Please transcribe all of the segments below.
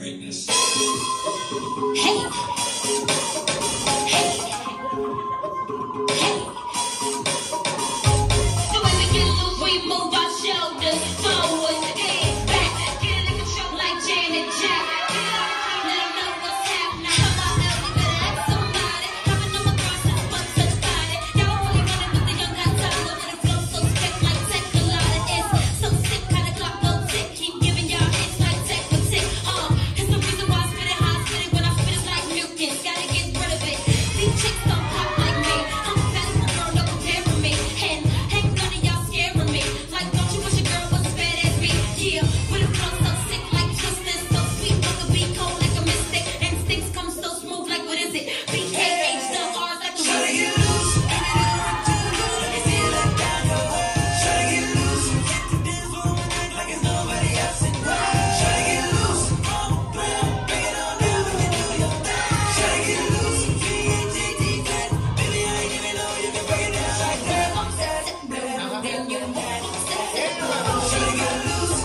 greatness. Hey. Hey. Hey. The way we get loose, we move our shoulders forward, head back, get in control like Janet Jack. Get on the clean, let 'em know what's happening. Come on now, you better ask somebody. Hopping on my cross, this one touch body. Y'all only running with the young got time, but when it flows so sick like tech collide. It's so sick, kinda clock go tick. Keep giving y'all hits like tech for tick. It's the reason why I spit it high, spit it when I spit it like mucus. Gotta get rid of it. These chicks don't pop like me. I'm a fast girl, no compare with me. And ain't none of y'all scaring me. Like, don't you wish a girl was as bad as me? Yeah, with a flow so sick like twisted, so sweet, like a beat cold like a mystic. Instincts come so smooth like what is it? BKH, the R's like the Tryna get loose, and it ain't work too good. You feel like down your way. Tryna get loose, get the dance floor and act like it's nobody else in town. Tryna get loose, blam, bring it on down, we can do your thing. Tryna get loose, G-A-T-T flat. Baby, I ain't even know you can break it down like that. then you Tryna get loose, Tryna get loose.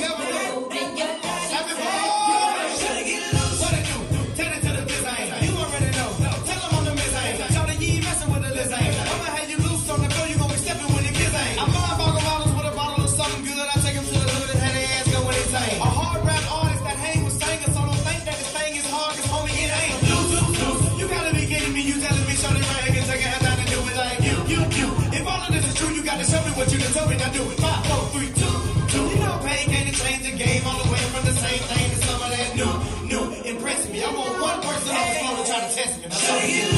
What it do? Tell it to the biz ain't. You already know. Tell them on the miz ain't. Shout you ain't messing with the Liz ain't. I'ma have you loose on the floor, you gon' be stepping when the kids ain't. I'm buying bottle bottles with a bottle of something good. I take 'em to the hood and have their ass go when they sing. A hard rap artist that hang with singers, so don't think that this thing is hard, 'cause homie, it ain't. Loose. You gotta be kidding me. You telling me shorty right here can take it, has nothing to do with like you. If all of this is true, you gotta show me what you done told me. Now do it. 5, 4, 3, 2. You know pain can't change the game all the way from the same thing to some of that new. Impress me. I want one person on the phone to try to test me. Now, Tryna get